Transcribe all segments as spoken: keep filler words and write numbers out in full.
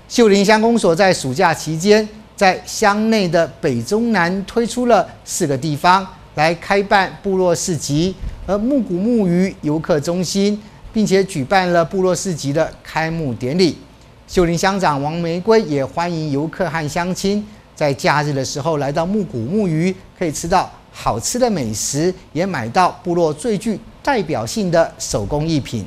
秀林乡公所在暑假期间，在乡内的北中南推出了四个地方来开办部落市集，而木谷木鱼游客中心，并且举办了部落市集的开幕典礼。秀林乡长王玫瑰也欢迎游客和乡亲在假日的时候来到木谷木鱼，可以吃到好吃的美食，也买到部落最具代表性的手工艺品。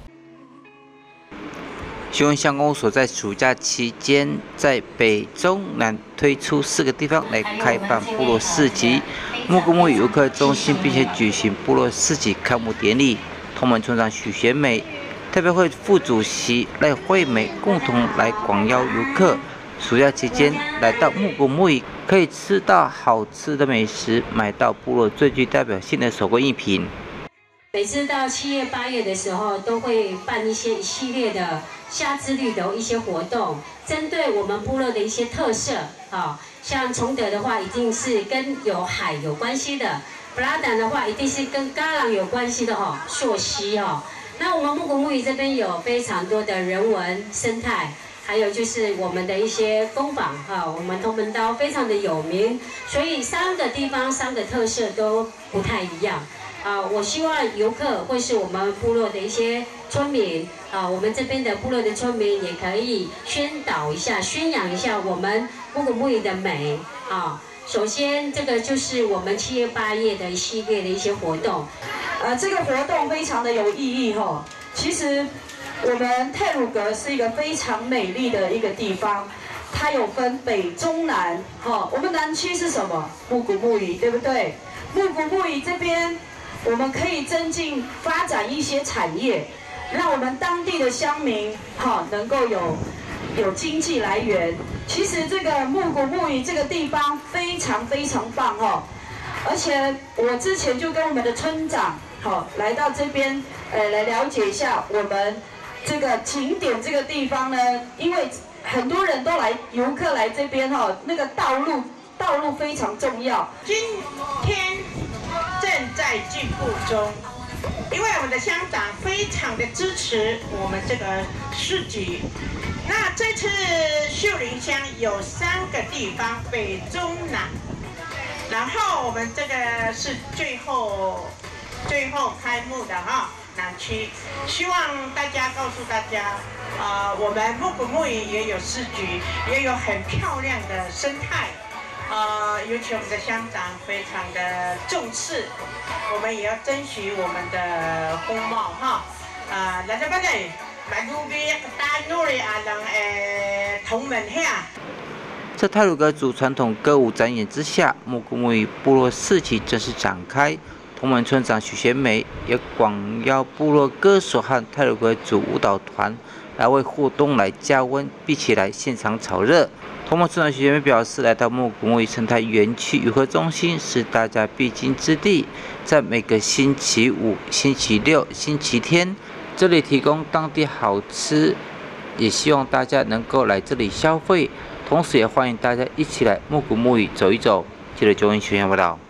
秀林乡公所在暑假期间，在北中南推出四个地方来开办部落市集、木谷木鱼游客中心，并且举行部落市集开幕典礼。同门村长许贤美、特别会副主席赖惠美共同来广邀游客。暑假期间来到木谷木鱼，可以吃到好吃的美食，买到部落最具代表性的手工艺品。 每次到七月八月的时候，都会办一些一系列的夏之旅的一些活动，针对我们部落的一些特色。啊，像崇德的话，一定是跟有海有关系的；布拉丹的话，一定是跟嘎朗有关系的哈，溯溪哈。那我们木谷木鱼这边有非常多的人文生态。还有就是我们的一些工坊哈，我们铜门刀非常的有名，所以三个地方三个特色都不太一样啊。我希望游客会是我们部落的一些村民啊，我们这边的部落的村民也可以宣导一下、宣扬一下我们木谷木鱼的美啊。首先，这个就是我们七月八月的一系列的一些活动， 呃，这个活动非常的有意义哈。其实。我们太鲁阁是一个非常美丽的一个地方，它有分北中南，哈，我们南区是什么？木谷木鱼，对不对？木谷木鱼这边，我们可以增进发展一些产业，让我们当地的乡民，哈，能够有有经济来源。其实这个木谷木鱼这个地方非常非常棒哈，而且我之前就跟我们的村长，好，来到这边，呃，来了解一下我们。这个景点这个地方呢，因为很多人都来，游客来这边哈、哦，那个道路道路非常重要。 今天正在进步中，因为我们的乡长非常的支持我们这个市集。那这次秀林乡有三个地方，北中南，然后我们这个是最后最后开幕的哈。南区，希望大家告诉大家，啊、呃，我们木谷木鱼也有市集，也有很漂亮的生态，啊、呃，尤其我们的乡长非常的重视，我们也要珍惜我们的风貌哈，啊、呃，那这边呢，买路边大努力啊，让诶同门下。 在太鲁阁主传统歌舞展演之下，木谷木鱼部落市集正式展开。同门村长许贤美也广邀部落歌手和太鲁阁主舞蹈团来为活动来加温，并且来现场炒热。同门村长许贤美表示，来到木谷木鱼生态园区游客中心是大家必经之地，在每个星期五、星期六、星期天，这里提供当地好吃，也希望大家能够来这里消费，同时也欢迎大家一起来木谷木鱼走一走。记得九文学院报道。